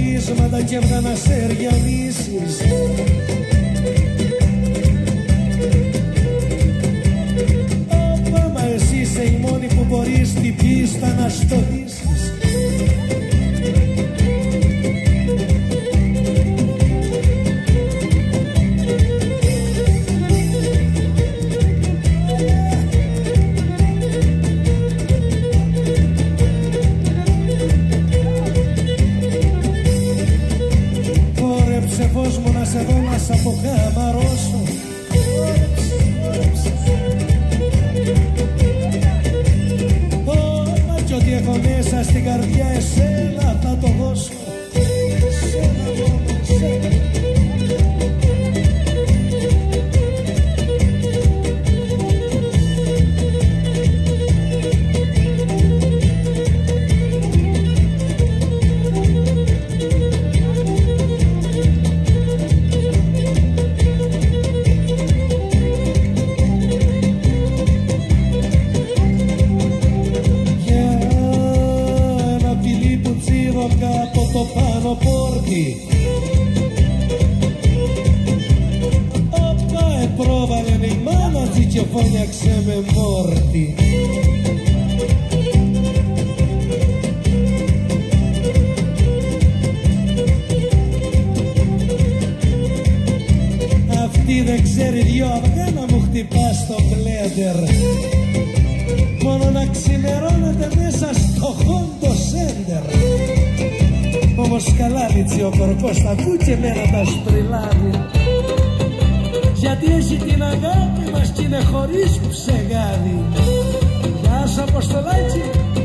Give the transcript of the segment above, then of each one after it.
νομίσματα και βγα να σε ριανίσεις. Μα εσύ είσαι η μόνη που μπορείς την πίστα να στολίσεις. Χόρεψε φως μου να σε δω, να σ' αποκαμαρώσω. Κι ό,τι έχω μέσα στην καρδιά εσένα θα το δώσω. Εσένα μόνο, εσένα. Από το πάνω πόρτι όπα επρόβαλε η μάνα και φώνιαξε με μόρτι. Αυτή δεν ξέρει δυο αυγά να μου χτυπά στο μπλέντερ, μόνο να ξημερώνεται μέσα στο χόντο σέντερ. Όμως καλά λίτσι ο κορκός θα ακού και μένα τα σπριλάδι, γιατί έχει την αγάπη μας κι είναι χωρίς ψεγάδι. Γεια σου Αποστολάκη.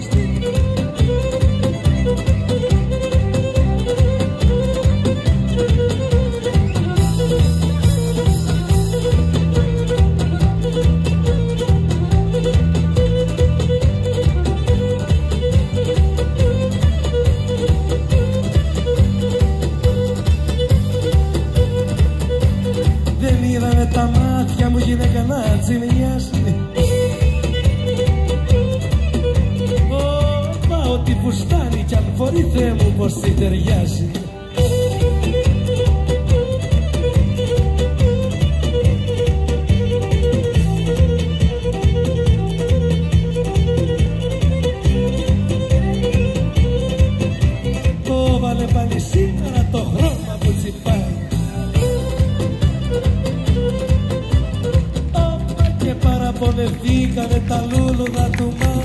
Τα μάτια μου γυναίκα να τσιμιάζει. Μα ό,τι που στάνει κι αν φορεί Θεέ μου πως τη ταιριάζει. Το βάλε πάλι σήμερα το χρώμα που τσιπάει. Παραπονεθήκανε τα λούλουδα του μάτια.